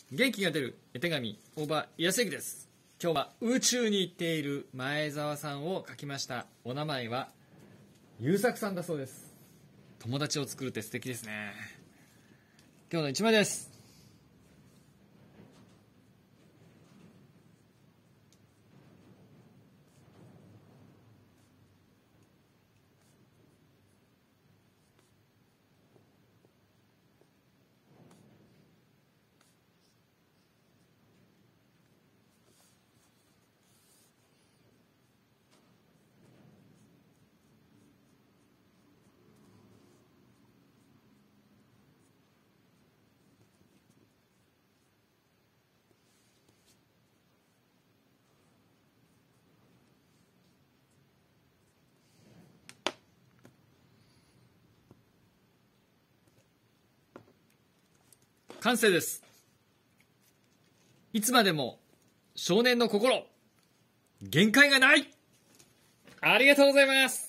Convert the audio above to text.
元気が出る絵手紙大場康之です。今日は宇宙に行っている前澤さんを書きました。お名前は優作さんだそうです。友達を作るって素敵ですね。今日の一枚です。完成です。いつまでも少年の心、限界がない。ありがとうございます。